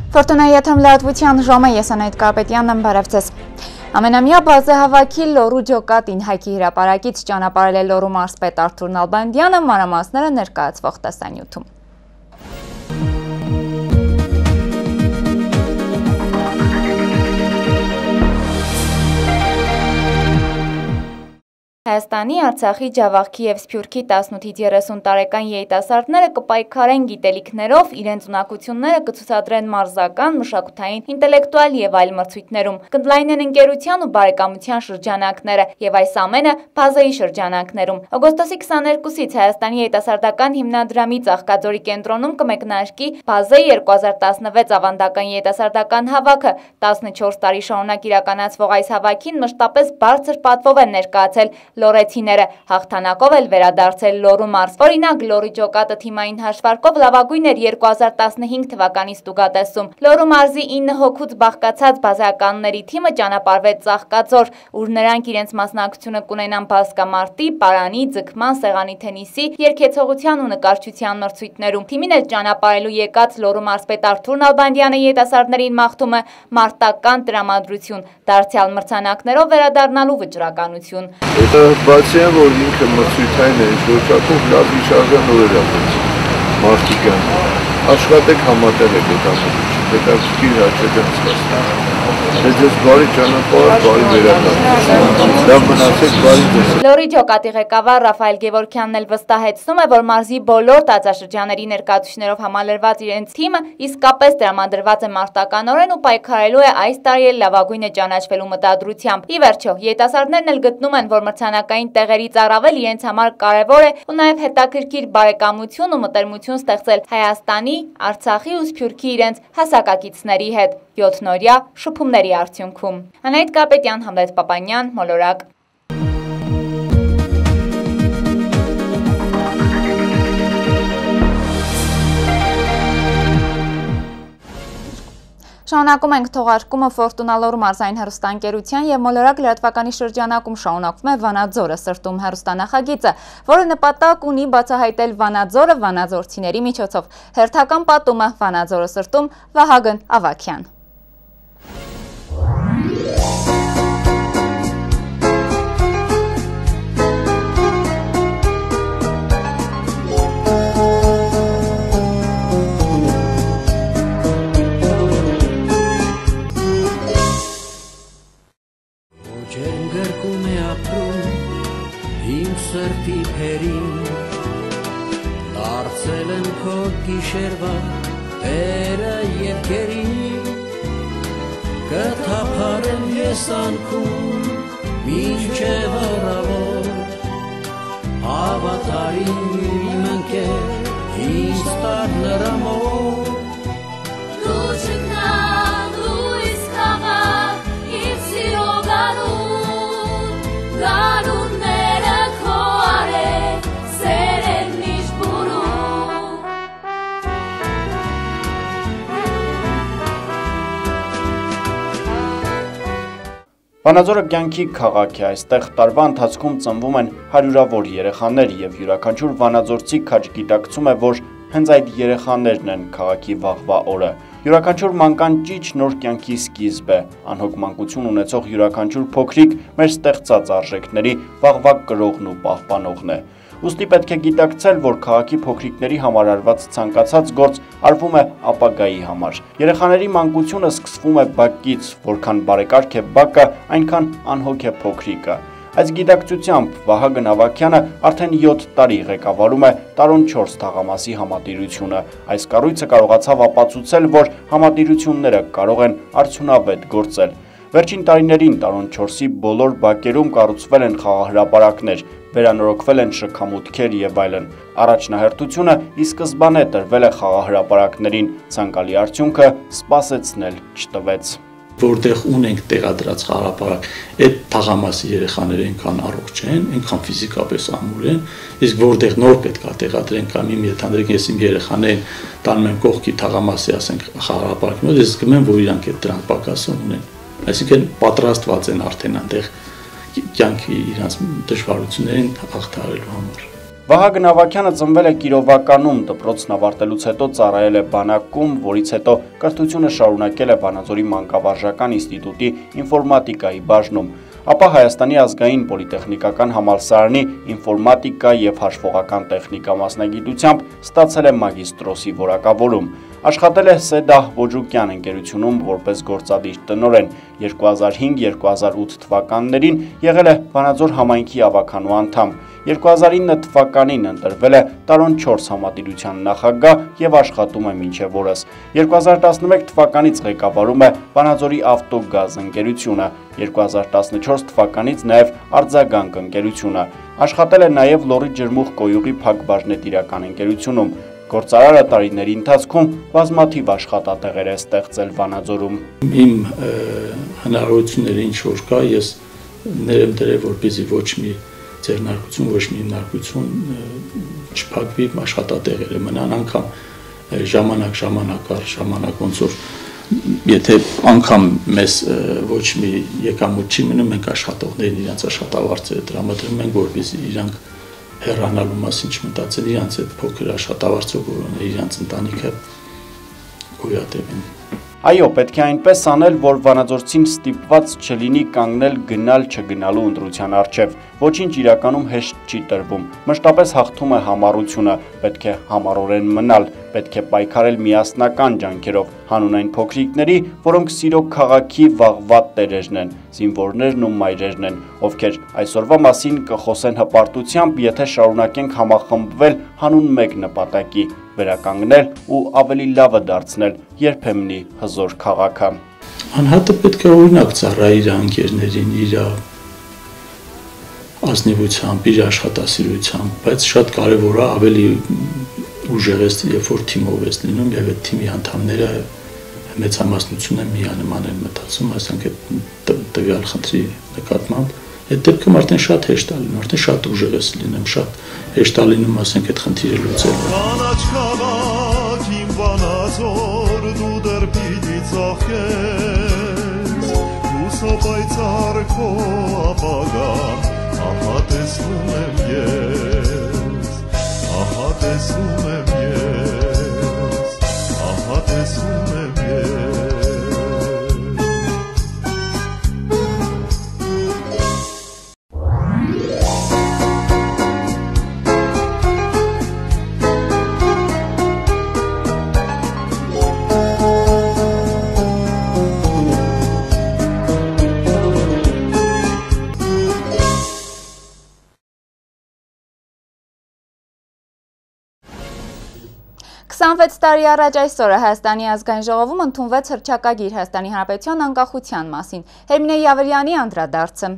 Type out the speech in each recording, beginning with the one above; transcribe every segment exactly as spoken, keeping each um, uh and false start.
Ֆորտունայի եթերում լրատվության ժամը, ես Անահիտ Կարապետյանն եմ, բարև ձեզ։ Ամենամյա բազահավաքի Լոռու ջոկատին հայքի հրապարակից ճանապարհել է Լոռու մարզպետ Արթուր Նալբանդյանը, մանրամասները ներկայացվող տեսանյութում։ Հայաստանի, Արցախի, Ջավախքի և Սփյուռքի տասնութից երեսուն տարեկան երիտասարդները կպայքարեն գիտելիքներով, իրենց ունակությունները կցուցադրեն մարզական, մշակութային, ինտելեկտուալ և այլ մրցույթներում, կընդլայնեն ընկերության ու բարեկամության շրջանակները և այս ամենը բազայի շրջանակներում։ Օգոստոսի քսաներկուսից Հայաստանի երիտասարդական հիմնադրամի Ծաղկաձորի կենտրոնում կմեկնարկի բազայի երկու հազար տասնվեց ավանդական երիտասարդական հավաքը։ տասնչորս տարի շարունակ իրականացվող այս հավաքին մշտապես բարձր պատվով են ներկայացել լոռեցիները, հաղթանակով էլ վերադարձել Լոռու մարզ։ Օրինակ, Լոռի ջոկատը թիմային հաշվարկով լավագույն էր երկու հազար տասնհինգ թվականի ստուգատեսում։ Լոռու մարզի ինը հոգուց բաղկացած բազայականների թիմը ճանապարհվեց Ծաղկաձոր, ուր նրանք իրենց մասնակցությունը կունենան բազկամարտի, պարանի, ձգման, սեղանի թենիսի, երգեցողության ու նկարչության մրցույթներում։ Թիմին էլ ճանապարհելու եկած Լոռու մարզպետ Արթուր Նալբանդյանը երիտասարդներին մաղթում է մարտական տրամադրություն, դարձյալ մրցանակներով վերադառնալու վճռականություն։ Բացի այն, որ ինքը մրցույթային է, ինչ-որ չափով լավ վիճական նորեր ապրեց, մարդիկ են, աշխատեք համատեղ եք հետապնդություն, հետաքրքիր հաճական ստացնեք, ձեզ բարի ճանապարհ, բարի վերադարձություն, լավ մնացեք, բարի տեսեք։ Լոռի ջոկատի ղեկավար Ռաֆայել Գևորգյանն էլ վստահեցնում է, որ մարզի բոլոր տարածաշրջանների ներկայացուցիչներով համալրված իրենց թիմը իսկապես տրամադրված է մարտականորեն ու պայքարելու է այս տարի էլ լավագույնը ճանաչվելու մտադրությամբ։ Ի վերջո, երիտասարդներն էլ գտնում են, որ մրցանակային տեղերից առավել իրենց համար կարևոր է ու նաև հետաքրքիր բարեկամություն ու մտերմություն ստեղծել Հայաստանի, Արցախի ու Սփյուռքի իրենց հասակակիցների հետ յոթնօրյա շփումների արդյունքում։ Անահիտ Կարապետյան, Համլետ Պապանյան, Մոլորակ։ Շարունակում ենք թողարկումը Ֆորտունա Լոռու մարզային հեռուստաընկերության և Մոլորակ լրատվականի շրջանակում շարունակվում է Վանաձորը սրտում հեռուստանախագիծը, որը նպատակ ունի բացահայտել Վանաձորը վանաձորցիների միջոցով։ Հերթական պատումը Վանաձորը սրտում Վահագն Ավագյան։ Սրտի փերին դարձել են քո գիշերվա տերը երկերին կթափարեմ ես անքում մինչև առավոտ հավատարիմ իմ ընկեր ինձ տար նրա մոտ դու չգնալ լույս քաղաք իմ սիրո գարուն գարունները Վանաձորը կյանքի քաղաք է, այստեղ տարվա ընթացքում ծնվում են հարյուրավոր երեխաներ և յուրաքանչյուր վանաձորցի քաջ գիտակցում է, որ հենց այդ երեխաներն են քաղաքի վաղվա օրը։ Յուրաքանչյուր մանկան ճիչ նոր կյանքի սկիզբ է, անհոգ մանկություն ունեցող յուրաքանչյուր փոքրիկ մեր ստեղծած արժեքների վաղվա կրողն ու պահպանողն է։ Ուստի պետք է գիտակցել, որ քաղաքի փոքրիկների համար արված ցանկացած գործ արվում է ապագայի համար։ Երեխաների մանկությունը սկսվում է բակից, որքան բարեկարգ է բակը, այնքան անհոգ է փոքրիկը։ Այս գիտակցությամբ Վահագն Ավագյանը արդեն յոթ տարի ղեկավարում է Տարոն չորս թաղամասի համատիրությունը։ Այս կառույցը կարողացավ ապացուցել, որ համատիրությունները կարող են արդյունավետ գործել։ Վերջին տարիներին Տարոն չորսի բոլոր բակերում կառուցվել են խաղահրապարակներ, վերանորոգվել են շքամուտքեր և այլն։ Առաջնահերթությունը ի սկզբանե տրվել է խաղահրապարակներին, ցանկալի արդյունքը սպասեցնել չտվեց։ Որտեղ ունենք տեղադրած խաղահրապարակ, այդ թաղամասի երեխաները այնքան առողջ են, այնքան ֆիզիկապես ամուր են, իսկ որտեղ նոր պետք է տեղադրենք կամ իմ ենթադրենք ես իմ երեխաներին տանում եմ կողքի թաղամասի, ասենք խաղահրապարակի մոտ, ես զգում եմ, որ իրանք այդ դրանք պակասը ունեն։ Այսինքն պատրաստված են արդեն այնտեղ կյանքի իրանց դժվարություններին հաղթահարելու համար։ Վահագն Ավագյանը ծնվել է Կիրովականում, դպրոցն ավարտելուց հետո ծառայել է բանակում, որից հետո կրթությունը շարունակել է Վանաձորի մանկավարժական ինստիտուտի ինֆորմատիկայի բաժնում, ապա Հայաստանի ազգային պոլիտեխնիկական համալսարանի ինֆորմատիկա և հաշվողական տեխնիկա մասնագիտությամբ ստացել է մագիստրոսի որակավորում։ Աշխատել է Սեդահ Բոջուկյան ընկերությունում որպես գործադիր տնօրեն, երկու հազար հինգ երկու հազար ութ թվականներին եղել է Վանաձոր համայնքի ավականու անդամ, երկու հազար ինը թվականին ընտրվել է տարուն չորս համատիրության նախագահ և աշխատում է մինչև օրս, երկու հազար տասնմեկ թվականից ղեկավարում է Վանաձորի ավտոգազ ընկերությունը, երկու հազար տասնչորս թվականից նաև Արձագանք ընկերությունը, աշխատել է նաև Լոռի ջրմուղ կոյուղի փակbaşնետիրական ընկերությունում, գործարարը տարիների ընթացքում բազմաթիվ աշխատատեղեր է ստեղծել Վանաձորում։ Իմ հնարավորությունները ինչ որ կա, ես ներեմ դրել, որպեսզի ոչ մի ձեռնարկություն, ոչ մի հիմնարկություն չփակվի, աշխատատեղերը մնան, անգամ ժամանակ ժամանակ առ ժամանակ ոնց որ եթե անգամ մեզ ոչ մի եկամուտ չի մնում, մենք աշխատողներին իրենց աշխատավարձերը տրամադրում ենք, որպեսզի իրանք հեռանալու մասին չմտածեն, իրանց այդ փոքր աշխատավարձով որոնը իրանց ընտանիքը գոյատևեն։ Այո, պետք է այնպես անել, որ վանաձորցին ստիպված չլինի կանգնել գնալ չգնալու ընտրության առջև, ոչինչ իրականում հեշտ չի տրվում, մշտապես հաղթում է համառությունը, պետք է համառորեն մնալ, պետք է պայքարել միասնական ջանքերով, հանուն այն փոքրիկների, որոնք սիրո քաղաքի վաղվա տերերն են, զինվորներն ու մայրերն են, ովքեր այսօրվա մասին կխոսեն հպարտությամբ, եթե շարունակենք համախմբվել հանուն մեկ նպատակի, վերականգնել ու ավելի լավը դարձնել երբեմնի հզոր քաղաքը։ Անհատը պետք է օրինակ ծառայի իր անկերներին, իր ազնվությամբ, իր աշխատասիրությամբ, բայց շատ կարևոր է ավելի ուժեղ ես, երբ որ թիմով ես լինում եւ այդ թիմի անդամները մեծամասնությունը միանման են մտածում, այսինքն տվյալ խնդրի նկատմամբ, այդ դեպքում արդեն շատ հեշտ է լինում, արդեն շատ ուժեղ ես լինում, շատ հեշտ է լինում, ասենք այդ խնդիրը լուծել։ Կանաչ քաղաք իմ Վանաձոր դու դեռ պիտի ծաղկես, հուսապայծառ քո ապագան, ահա տեսնում եմ ես, ահա տեսնում եմ ես, ահա տեսնում եմ ես։ քսանվեց տարի առաջ այսօրը Հայաստանի ազգային ժողովում ընդունվեց հռչակագիր Հայաստանի Հանրապետության անկախության մասին։ Հերմինե Յավրյանի անդրադարձը։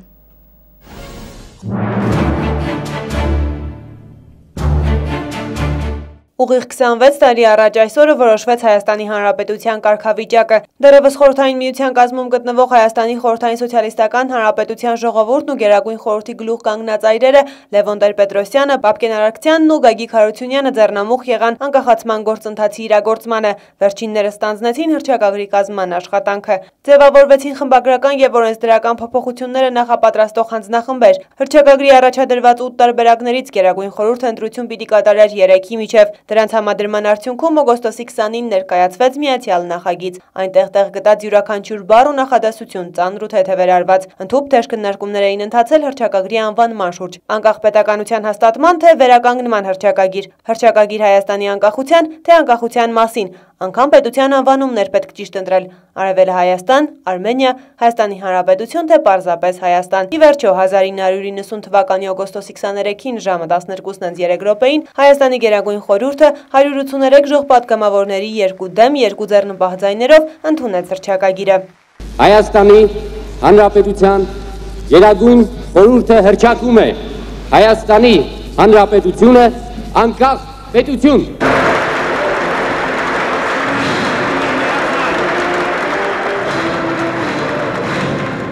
Ուղիղ քսանվեց տարի առաջ այսօրը որոշվեց Հայաստանի Հանրապետության կարգավիճակը։ Դեռևս Խորհրդային Միության կազմում գտնվող Հայաստանի Խորհրդային Սոցիալիստական Հանրապետության ժողովուրդն ու Գերագույն խորհրդի գլուխ կանգնած այրերը Լևոն Տեր-Պետրոսյանը, Պապկեն Արարքցյանն ու Գագիկ Հարությունյանը ձեռնամուխ եղան անկախացման գործընթացի իրագործմանը։ Վերջիններս ստանձնեցին հռչակագրի կազմման աշխատանքը։ Ձևավորվեցին խմբագրական եւ օրենսդրական փոփոխությունները նախապատրաստող հանձնախմբեր։ Հռչակագրի առաջադրված ութ տարբերակներից Գերագույն խորհուրդը ընտրություն պիտի կատարեր երեքի միջև։ Դրանց համադրման արդյունքում օգոստոսի քսանինը ներկայացվեց միացյալ նախագիծ։ Այնտեղ տեղ գտած յուրաքանչյուր բառ ու նախադասություն ծանր ու թեթև արված։ Ընդհուպ թեժ քննարկումներ էին ընթացել հռչակագրի անվանման շուրջ։ Անկախ պետականության հաստատման թե վերականգնման հռչակագիր, հռչակագիր Հայաստանի անկախության թե անկախության մասին, անգամ պետության անվանումներ պետք ճիշտ ընտրել։ Արևելը Հայաստան, Արմենիա, Հայաստանի Հանրապետություն թե պարզապես Հայաստան։ Ի վերջո հազար ինը հարյուր իննսուն թվականի օգոստոսի քսաներեքին ժամը տասներկուսն ընդ երեք րոպեին Հայաստանի Գերագույն խորհուրդը հարյուր ութսուներեք ժող պատգամավորների երկու դեմ երկու ձեռնպահ ձայներով ընդունեց հռչակագիրը։ Հայաստանի Հանրապետության Գերագույն խորհուրդը հռչակում է Հայաստանի Հանրապետությունը անկախ պետություն։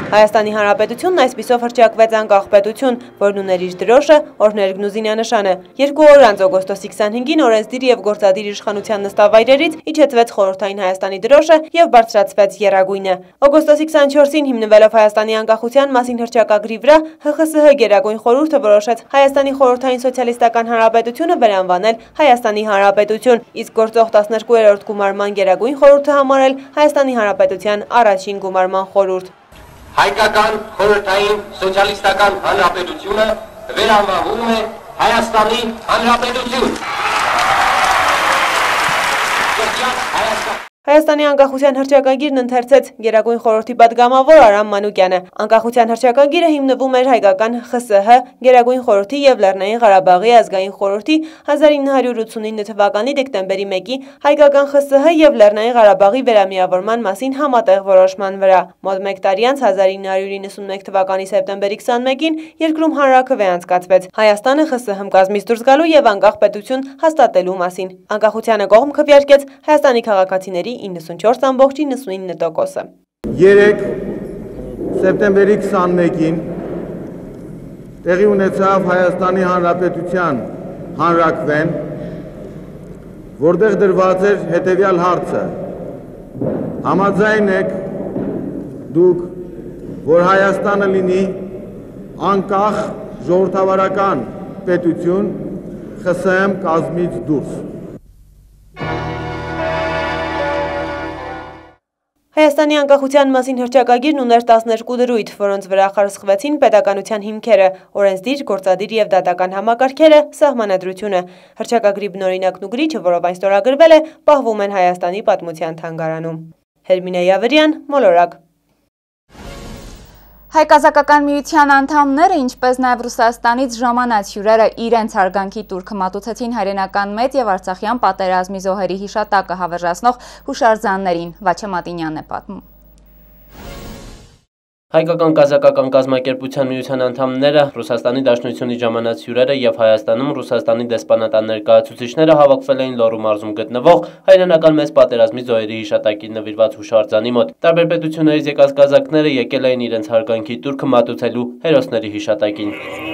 Հայաստանի Հանրապետությունն այսպիսով հռչակվեց անկախ պետություն, որն ուներ իր դրոշը, օրհներգն ու զինանշանը։ Երկու օր անց օգոստոսի քսանհինգին օրենսդիր եւ գործադիր իշխանության նստավայրերից իջեցվեց խորհրդային Հայաստանի դրոշը եւ բարձրացվեց եռագույնը։ Օգոստոսի քսանչորսին հիմնվելով Հայաստանի անկախության մասին հռչակագրի վրա Հ Խ Ս Հ Գերագույն խորհուրդը որոշեց Հայաստանի խորհրդային սոցիալիստական հանրապետությունը վերանվանել Հայաստանի Հանրապետություն, իսկ գործող տասներկուերորդ գումարման Գերագույն խորհուրդը համարել Հայաստանի Հանրապետության առաջին գումարման խորհուրդ։ Հայկական խորհրդային սոցիալիստական հանրապետությունը վերանվանվում է Հայաստանի Հանրապետություն։ Հայաստանի անկախության հռչակագիրն ընթերցեց Գերագույն խորհրդի պատգամավոր Արամ Մանուկյանը։ Անկախության հռչակագիրը հիմնվում էր հայկական Խ Ս Հ Գերագույն խորհրդի եւ Լեռնային Ղարաբաղի ազգային խորհրդի հազար ինը հարյուր ութսունինը թվականի դեկտեմբերի մեկի հայկական Խ Ս Հ եւ Լեռնային Ղարաբաղի վերամիավորման մասին համատեղ որոշման վրա։ Մոտ մեկ տարի անց հազար ինը հարյուր իննսունմեկ թվականի սեպտեմբերի քսանմեկին երկրում հանրաքվե անցկացվեց Հայաստանը Խ Ս Հ կազմից դուրս գալու եւ անկախ պետություն հաստատելու մասին։ Անկախությանը կողմ քվեարկեց Հայաստանի քաղաքացիների իննսունչորս ամբողջ իննսունինը տոկոսը։ երեք սեպտեմբերի քսանմեկին տեղի ունեցավ Հայաստանի Հանրապետության հանրաքվեն, որտեղ դրված էր հետևյալ հարցը. համաձայն եք դուք, որ Հայաստանը լինի անկախ ժողովրդավարական պետություն Խ Ս Հ կազմից դուրս։ Հայաստանի անկախության մասին հռչակագիրն ուներ տասներկու դրույթ, որոնց վրա խարսխվեցին պետականության հիմքերը, օրենսդիր, գործադիր եւ դատական համակարգերը, սահմանադրությունը։ Հռչակագրի բնօրինակն ու գրիչը, որով այն ստորագրվել է, պահվում են Հայաստանի պատմության թանգարանում։ Հերմինե Յավրյան, Մոլորակ։ Հայկազակական միության անդամները, ինչպես նաև Ռուսաստանից ժամանած հյուրերը իրենց հարգանքի տուրքը մատուցեցին հայրենական մեծ եւ Արցախյան պատերազմի զոհերի հիշատակը հավերժացնող հուշարձաններին։ Վաչե Մատինյանն է պատմում։ Հայկական կազակական կազմակերպության միության անդամները, Ռուսաստանի Դաշնությունի ժամանած հյուրերը եւ Հայաստանում Ռուսաստանի դեսպանատան ներկայացուցիչները հավաքվել էին Լոռու մարզում գտնվող հայրենական մեծ պատերազմի զոհերի հիշատակին նվիրված հուշարձանի մոտ։ Տարբեր պետություններից եկած կազակները եկել էին իրենց հարգանքի տուրքը մատուցելու հերոսների հիշատակին։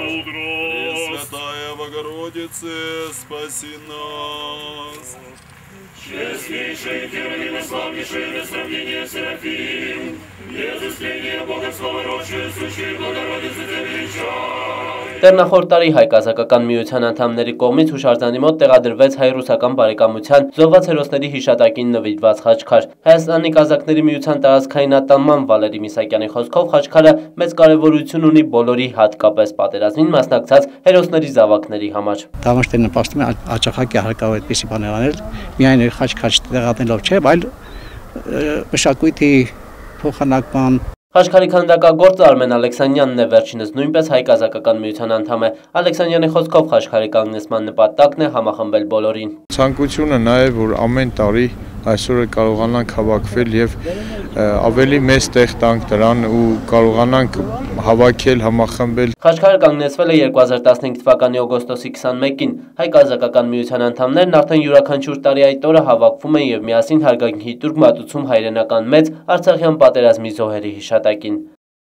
Честнейший, первый, славнейший, без сравнения Серафим, без исцеления Бога сковорочий, сущий Богородицы тебя величай. Տերնախորդ տարի հայ կազակական միության անդամների կողմից հուշարձանի մոտ տեղադրվեց հայ-ռուսական բարեկամության զոհված հերոսների հիշատակին նվիրված խաչքար։ Հայաստանի կազակների միության տարածքային ատաման Վալերի Միսակյանի խոսքով խաչքարը մեծ կարևորություն ունի բոլորի, հատկապես պատերազմին մասնակցած հերոսների զավակների համար։ Դա ոչ թե նպաստում է աջակցակի հարկավոր այդպիսի բաներ անել, միայն խաչքար տեղադրելով չէ, այլ մշակույթի փոխանակման։ Խաչքարի քանդակագործը Արմեն Ալեքսանյանն է, վերջինս նույնպես հայ կազակական միության անդամ է։ Ալեքսանյանի խոսքով խաչքարի կանգնեցման նպատակն է համախմբել բոլորին։ Ցանկությունը նա է, որ ամեն տարի այսօրը կարողանանք հավաքվել եւ ավելի մեծ տեղ տանք դրան ու կարողանանք հավաքել, համախմբել։ Խաչքարը կանգնեցվել է երկու հազար տասնհինգ թվականի օգոստոսի քսանմեկին։ Հայ կազակական միության անդամներն արդեն յուրաքանչյուր տարի այդ օրը հավաքվում են եւ միասին հարգանքի տուրք մատուցում հայրենական մեծ Արցախյան պատերազմի զոհերի հիշատակին։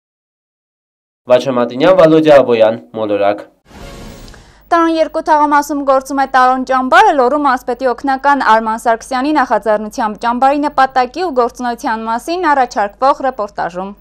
Վաչե Մատինյան, Վալոդիա Աբոյան, Մոլորակ։ Տարոն երկու թաղամասում գործում է Տարոն ճամբարը, Լոռու մարզպետի օգնական Արման Սարգսյանի նախաձեռնությամբ ճամբարի նպատակի ու գործունեության մասին առաջարկվող ռեպորտաժում։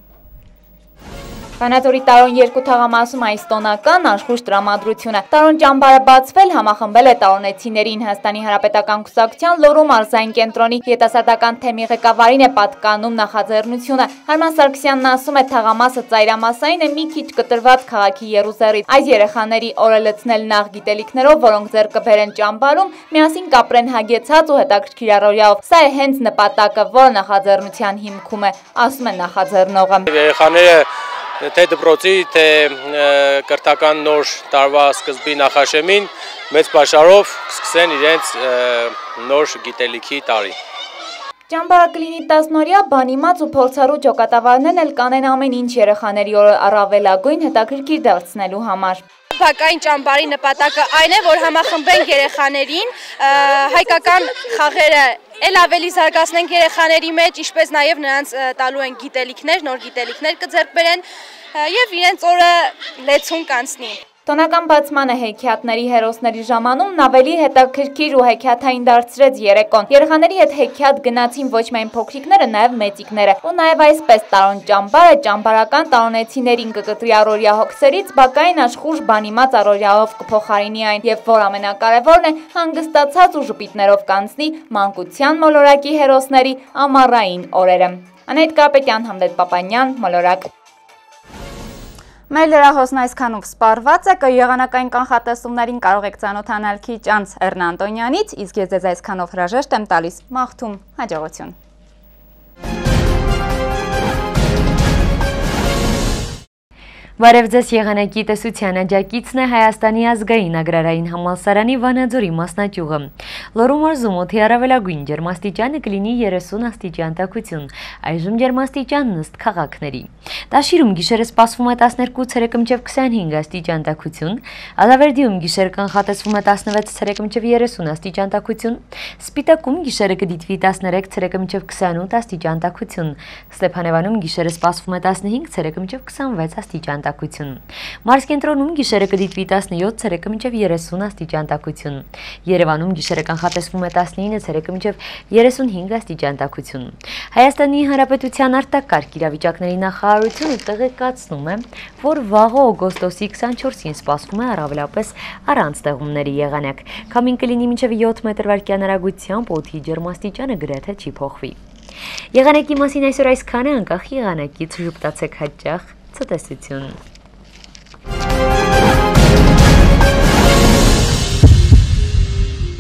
Վանաձորի Տարոն երկու թաղամասում այս տոնական աշխույժ տրամադրությունը։ Տարոն ճամբարը բացվել համախմբել է տարոնեցիներին Հայաստանի Հանրապետական կուսակցության Լոռու մարզային կենտրոնի երիտասարդական թեմի ղեկավարին է պատկանում նախաձեռնությունը։ Արման Սարգսյանն ասում է, թաղամասը ծայրամասային է մի քիչ կտրված քաղաքի եռուզեռից։ Այս երեխաների օրը լցնել նախ գիտելիքներով, որոնք ձեռք կբերեն ճամբարում, միասին կապրեն հագեցած ու հետաքրքիր առօրյայով։ Սա է հենց նպատակը, որը նախաձեռնության հիմքում է, ասում է նախաձեռնողը։ Երեխաները թե դպրոցի, թե կրթական նոր տարվա սկզբի նախաշեմին մեծ պաշարով կսկսեն իրենց նոր գիտելիքի տարի։ Ճամբարը կլինի տասնօրյա, բանիմաց ու փորձառու ջոկատավարներն էլ կանեն ամեն ինչ երեխաների օրը առավելագույն հետաքրքիր դարձնելու համար։ Բակային ճամբարի նպատակը այն է, որ համախմբեն երեխաներին, հայկական խաղերը էլ ավելի զարգացնենք երեխաների մեջ, ինչպես նաև նրանց տալու են գիտելիքներ, նոր գիտելիքներ կձեռք բերեն եւ իրենց օրը լեցուն կանցնի։ Տոնական բացմանը հեքիաթների հերոսների ժամանումն ավելի հետաքրքիր ու հեքիաթային դարձրեց երեկոն։ Երեխաների հետ հեքիաթ գնացին ոչ միայն փոքրիկները, նաև մեծիկները։ Ու նաև այսպես տարոն ճամբարը ճամբարական տարոնեցիներին կկտրի առօրյա հոգսերից բակային աշխուժ բանիմաց առօրյայով կփոխարինի այն, եւ որ ամենակարևորն է, հանգստացած ու ժպիտներով կանցնի մանկության մոլորակի հերոսների ամառային օրերը։ Անահիտ Կարապետյան, Համլետ Պապանյան, Մոլորակ։ Մեր լրահոսն այսքանով սպառված է, եղանակային կանխատեսումներին կարող եք ծանոթանալ քիչ անց Էռնա Անտոնյանից, իսկ ես ձեզ այսքանով հրաժեշտ եմ տալիս, մաղթում հաջողություն։ Բարև ձեզ, եղանակի տեսության աջակիցն է Հայաստանի ազգային agrarային համալսարանի Վանաձորի մասնաճյուղը։ Լոռու մարզում օդի առավելագույն ջերմաստիճանը կլինի երեսուն աստիճան տաքություն, այժմ ջերմաստիճանն ըստ քաղաքների։ Տաշիրում գիշերը սպասվում է տասներկու ցերեկը մինչև քսանհինգ աստիճան տաքություն, Ալավերդիում գիշերը կանխատեսվում է տասնվեց ցերեկը մինչև երեսուն աստիճան տաքություն, Սպիտակում գիշերը կդիտվի տասներեք ցերեկը մինչև քսանութ աստիճան տաքություն, Ստեփանևանում գիշերը սպասվում է տասնհինգ ցերեկը մինչև քսանվեց աստիճան տաքություն, Մարզկենտրոնում գիշերը կդիտվի տասնյոթ ցերեկը մինչև երեսուն աստիճան տաքություն, Երևանում գիշերը կանխատեսվում է տասնինը ցերեկը մինչև երեսունհինգ աստիճան տաքություն։ Հայաստանի Հանրապետության արտակարգ իրավիճակների նախարարությունը տեղեկացնում է, որ վաղը օգոստոսի քսանչորսին սպասվում է առավելապես առանց տեղումների եղանակ։ Քամին կլինի մինչև յոթ մետր վարկյան արագությամբ, օդի ջերմաստիճանը գրեթե չի փոխվի։ Եղանակի մասին այսօր այսքանը, անկախ եղանակից ժպտացեք հաճախ, ցտեսություն։